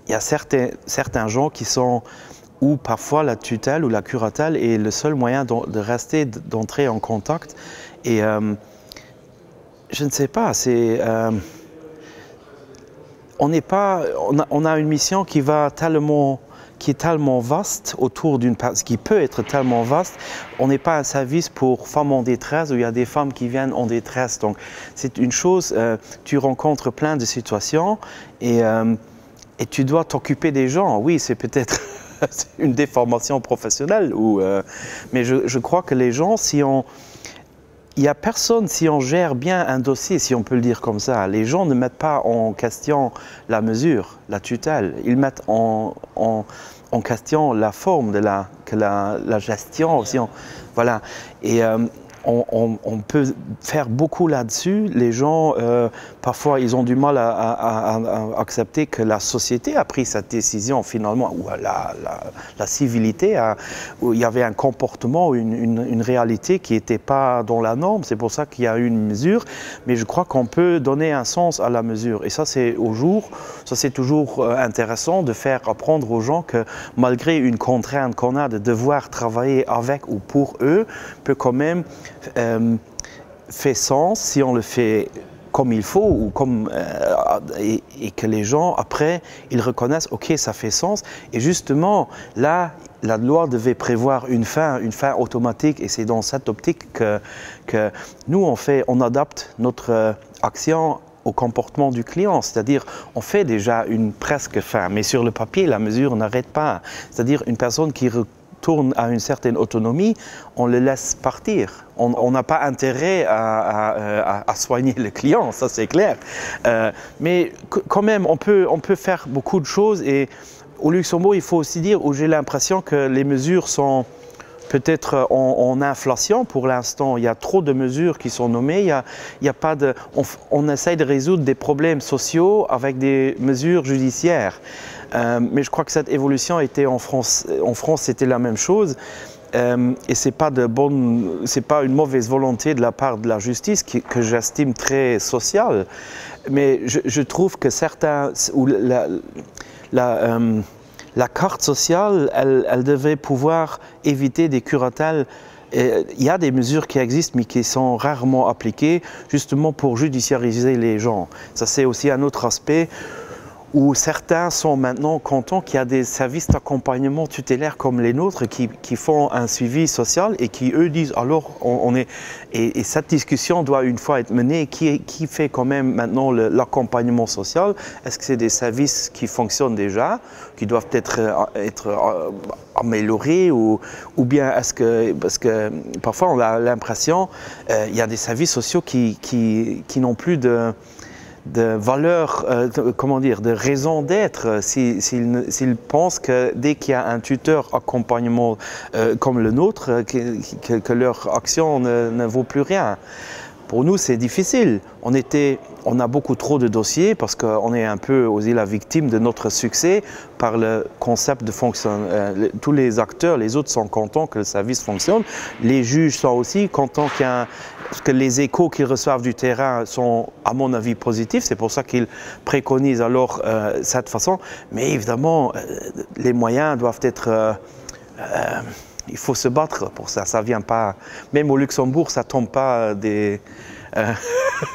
il y a certains gens qui sont où parfois la tutelle ou la curatelle est le seul moyen de rester, d'entrer en contact. Et je ne sais pas, on a une mission qui est tellement vaste autour qui peut être tellement vaste. On n'est pas un service pour femmes en détresse où il y a des femmes qui viennent en détresse. Donc c'est une chose, tu rencontres plein de situations et tu dois t'occuper des gens. Oui, c'est peut-être une déformation professionnelle, mais je crois que les gens, il n'y a personne, si on gère bien un dossier, si on peut le dire comme ça, les gens ne mettent pas en question la mesure, la tutelle, ils mettent en question la forme de la gestion aussi. Voilà. Et on peut faire beaucoup là-dessus. Les gens, parfois, ils ont du mal à accepter que la société a pris cette décision finalement, ou la civilité, où il y avait un comportement, une réalité qui n'était pas dans la norme. C'est pour ça qu'il y a eu une mesure. Mais je crois qu'on peut donner un sens à la mesure. Et ça, c'est toujours intéressant de faire apprendre aux gens que malgré une contrainte qu'on a de devoir travailler avec ou pour eux, peut quand même fait sens si on le fait comme il faut ou et que les gens après ils reconnaissent ok ça fait sens et justement là la loi devait prévoir une fin automatique et c'est dans cette optique que nous on adapte notre action au comportement du client, c'est-à-dire on fait déjà une presque fin, mais sur le papier la mesure n'arrête pas, c'est-à-dire une personne qui retourne à une certaine autonomie, on le laisse partir. On n'a pas intérêt à soigner le client, ça c'est clair. Mais quand même, on peut faire beaucoup de choses et au Luxembourg, il faut aussi dire où j'ai l'impression que les mesures sont peut-être en inflation pour l'instant. Il y a trop de mesures qui sont nommées. Il y a pas de, on essaye de résoudre des problèmes sociaux avec des mesures judiciaires. Mais je crois que cette évolution était en France. En France, c'était la même chose. Et c'est pas une mauvaise volonté de la part de la justice que j'estime très sociale. Mais je trouve que la carte sociale, elle devait pouvoir éviter des curatelles. Il y a des mesures qui existent mais qui sont rarement appliquées justement pour judiciariser les gens. Ça c'est aussi un autre aspect où certains sont maintenant contents qu'il y a des services d'accompagnement tutélaire comme les nôtres qui font un suivi social et qui eux disent alors et cette discussion doit une fois être menée, qui fait quand même maintenant l'accompagnement social? Est-ce que c'est des services qui fonctionnent déjà, qui doivent être améliorés ou bien est-ce que, parce que parfois on a l'impression il y a des services sociaux qui n'ont plus de valeur, comment dire, de raison d'être s'ils pensent que dès qu'il y a un tuteur accompagnement comme le nôtre, que leur action ne vaut plus rien. Pour nous, c'est difficile. On a beaucoup trop de dossiers parce qu'on est un peu aussi la victime de notre succès par le concept de fonction. Tous les acteurs, les autres sont contents que le service fonctionne. Les juges sont aussi contents que les échos qu'ils reçoivent du terrain sont, à mon avis, positifs. C'est pour ça qu'ils préconisent alors cette façon. Mais évidemment, les moyens doivent être... il faut se battre pour ça. Ça vient pas... Même au Luxembourg, ça tombe pas des...